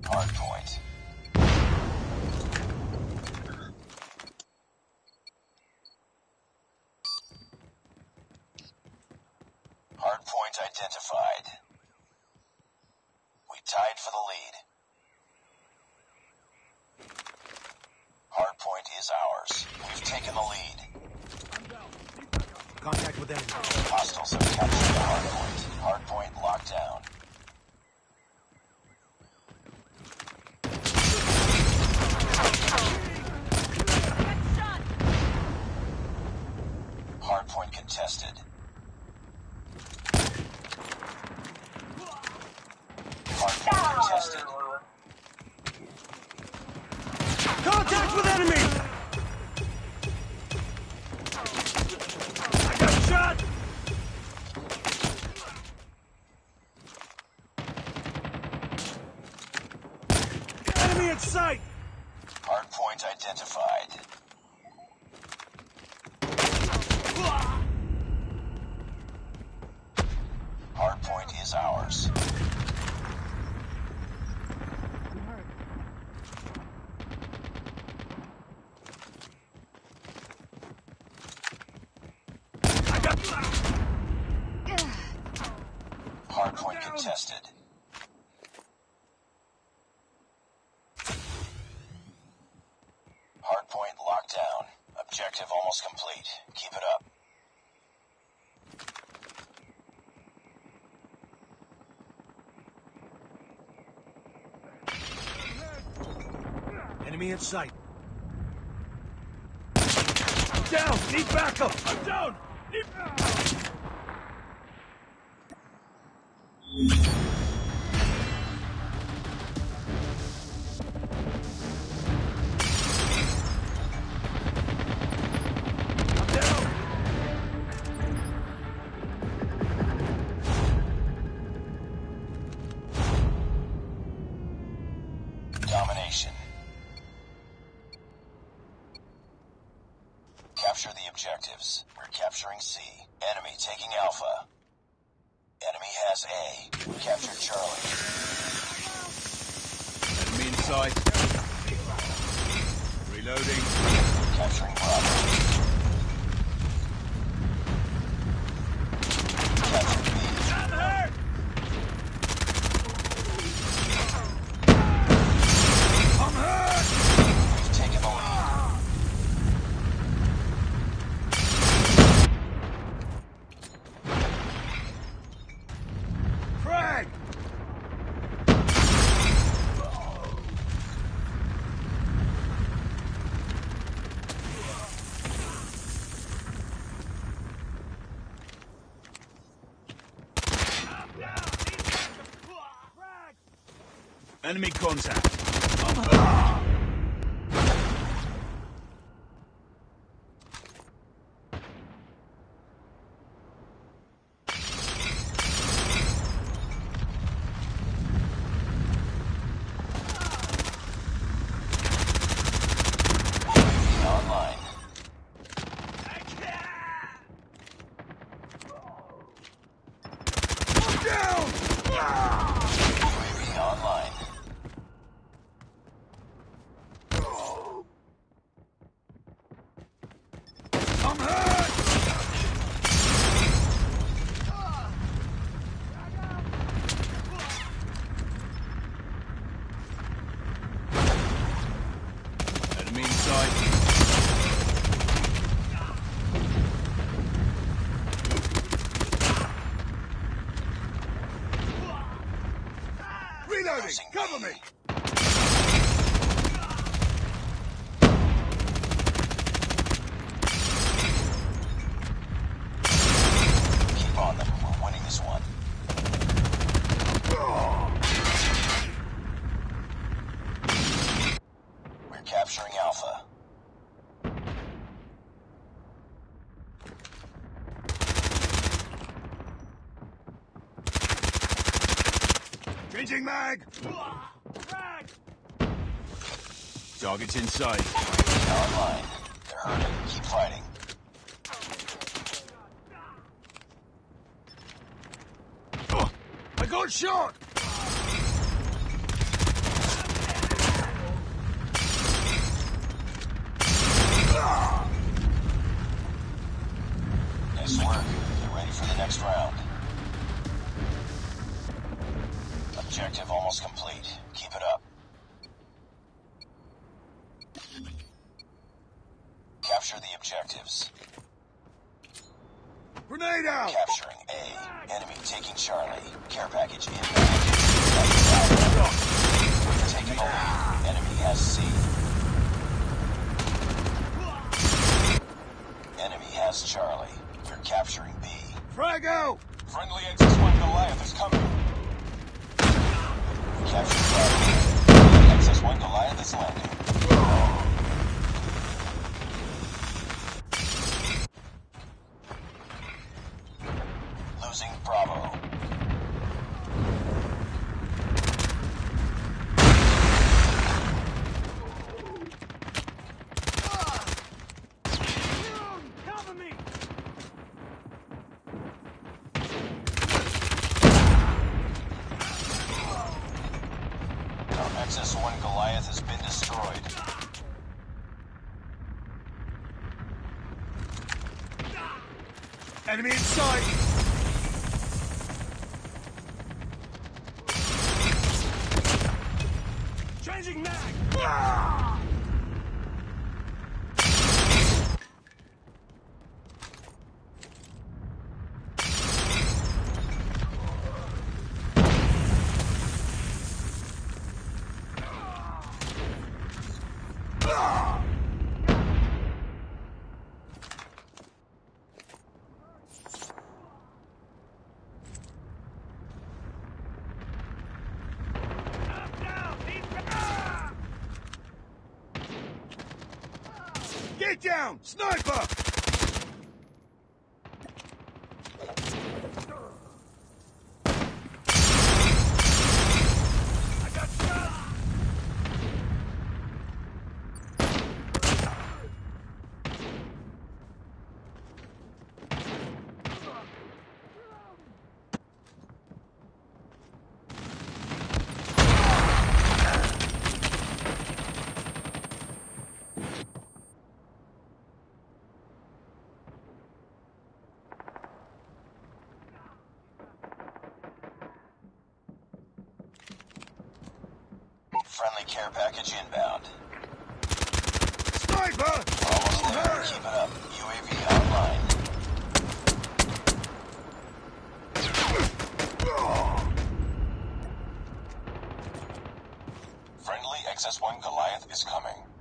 Hardpoint. Hardpoint identified. We tied for the lead. Hardpoint is ours. We've taken the lead. Contact with enemy. Hostiles have captured the hardpoint. Hardpoint locked down. Hardpoint contested. Hardpoint contested. Contact with enemy! I got shot! Enemy in sight! Hardpoint identified. Hardpoint is ours. Hardpoint contested. Hardpoint locked down. Objective almost complete. Keep it up. Enemy in sight. I'm down! Need backup! I'm down! Need Domination. Capture the objectives. We're capturing C. Enemy taking Alpha. Enemy has A. We captured Charlie. enemy in sight. Reloading. Capturing Bravo. Captured B. I'm hurt! I'm hurt! We've taken the lead. Frag! Enemy contact. Online. Down! UAV online. I'm hurt! Enemy in sight. Reloading! Losing Cover B. me! Keep on them. We're winning this one. We're capturing Alpha. Changing mag! Target's in sight. Online. They're hurting. Keep fighting. Oh, I got shot! Nice work. Get ready for the next round. Objective almost complete. Keep it up. Capture the objectives. Grenade out! Capturing A. Enemy taking Charlie. Care package inbound. Taking the lead. Enemy has C. Enemy has Charlie. We're capturing B. Frag out! Friendly XS-1 Goliath is coming. Capture Charlie. XS-1 Goliath is landing. Losing Bravo. Cover me! Our XS-1 Goliath has been destroyed. Enemy in sight! Changing mag! Get down! Sniper! I got shot! Friendly care package inbound. Sniper! Almost there. Keep it up. UAV online. Friendly XS-1 Goliath is coming.